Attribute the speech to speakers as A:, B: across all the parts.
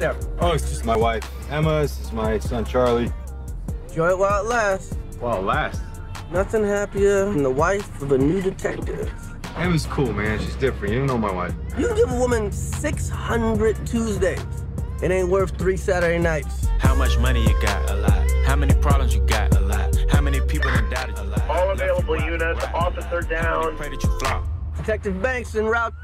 A: there?
B: Oh, it's just my wife, Emma. This is my son, Charlie.
A: Enjoy it while it lasts.
B: While it lasts.
A: Nothing happier than the wife of a new detective.
B: Emma's cool, man. She's different. You don't know my wife.
A: You can give a woman 600 Tuesdays. It ain't worth 3 Saturday nights.
C: How much money you got? A lot. How many problems you got? A lot. How many people done doubted? A lot.
D: All available units, officer down.
C: Pray that you flop.
A: Detective Banks en route.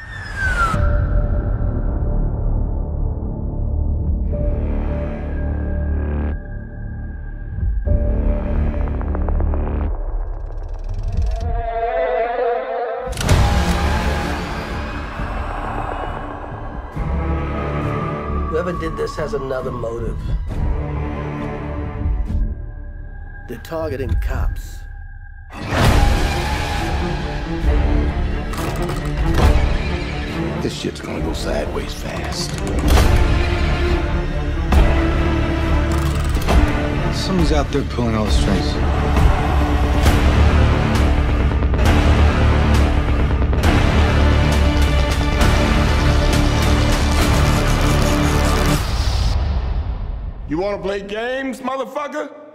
A: Whoever did this has another motive. They're targeting cops.
E: This shit's gonna go sideways fast.
B: Someone's out there pulling all the strings.
E: You wanna play games, motherfucker?